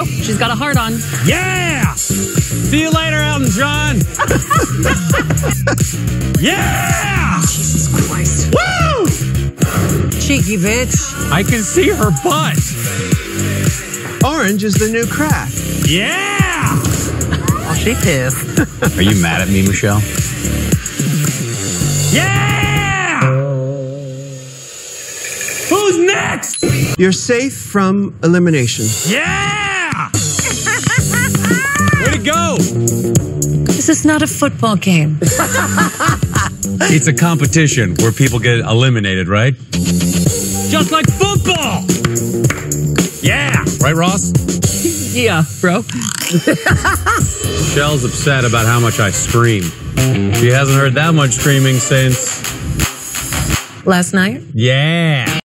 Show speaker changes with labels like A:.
A: She's got a heart on.
B: Yeah! See you later, Elton John. Yeah!
A: Jesus Christ.
B: Woo!
A: Cheeky bitch.
B: I can see her butt.
C: Orange is the new crack.
B: Yeah!
A: Oh, she pissed.
D: Are you mad at me, Michelle?
B: Yeah! Who's next?
C: You're safe from elimination.
B: Yeah! Way to go!
A: This is not a football game.
B: It's a competition where people get eliminated, right? Just like football! Yeah! Right, Ross?
A: Yeah, bro.
B: Michelle's upset about how much I scream. She hasn't heard that much screaming since...
A: Last night?
B: Yeah!